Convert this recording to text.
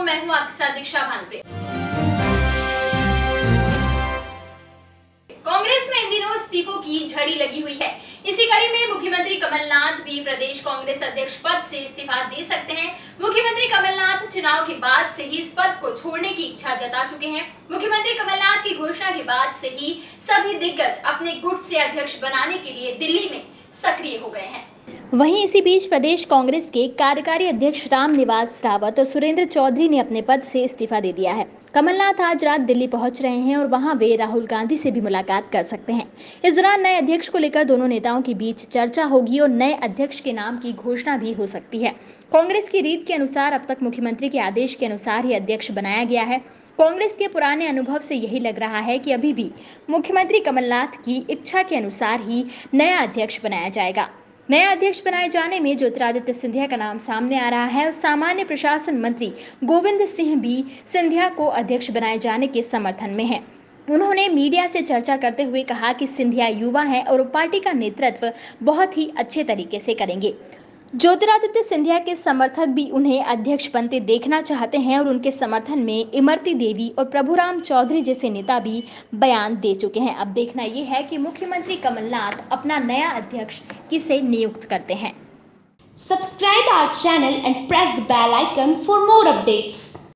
मैं हूं आपके साथ दीक्षा भानुप्रिया। कांग्रेस में इन दिनों इस्तीफों की झड़ी लगी हुई है। इसी कड़ी में मुख्यमंत्री कमलनाथ भी प्रदेश कांग्रेस अध्यक्ष पद से इस्तीफा दे सकते हैं। मुख्यमंत्री कमलनाथ चुनाव के बाद से ही इस पद को छोड़ने की इच्छा जता चुके हैं। मुख्यमंत्री कमलनाथ की घोषणा के बाद से ही सभी दिग्गज अपने गुट से अध्यक्ष बनाने के लिए दिल्ली में सक्रिय हो गए हैं। वहीं इसी बीच प्रदेश कांग्रेस के कार्यकारी अध्यक्ष रामनिवास रावत और सुरेंद्र चौधरी ने अपने पद से इस्तीफा दे दिया है। कमलनाथ आज रात दिल्ली पहुंच रहे हैं और वहां वे राहुल गांधी से भी मुलाकात कर सकते हैं। इस दौरान नए अध्यक्ष को लेकर दोनों नेताओं के बीच चर्चा होगी और नए अध्यक्ष के नाम की घोषणा भी हो सकती है। कांग्रेस की रीत के अनुसार अब तक मुख्यमंत्री के आदेश के अनुसार ही अध्यक्ष बनाया गया है। कांग्रेस के पुराने अनुभव से यही लग रहा है कि अभी भी मुख्यमंत्री कमलनाथ की इच्छा के अनुसार ही नया अध्यक्ष बनाया जाएगा। नया अध्यक्ष बनाए जाने में ज्योतिरादित्य सिंधिया का नाम सामने आ रहा है और सामान्य प्रशासन मंत्री गोविंद सिंह भी सिंधिया को अध्यक्ष बनाए जाने के समर्थन में हैं। उन्होंने मीडिया से चर्चा करते हुए कहा कि सिंधिया युवा हैं और पार्टी का नेतृत्व बहुत ही अच्छे तरीके से करेंगे। ज्योतिरादित्य सिंधिया के समर्थक भी उन्हें अध्यक्ष बनते देखना चाहते हैं और उनके समर्थन में इमरती देवी और प्रभुराम चौधरी जैसे नेता भी बयान दे चुके हैं। अब देखना यह है कि मुख्यमंत्री कमलनाथ अपना नया अध्यक्ष किसे नियुक्त करते हैं। Subscribe our channel and press the bell icon for more updates.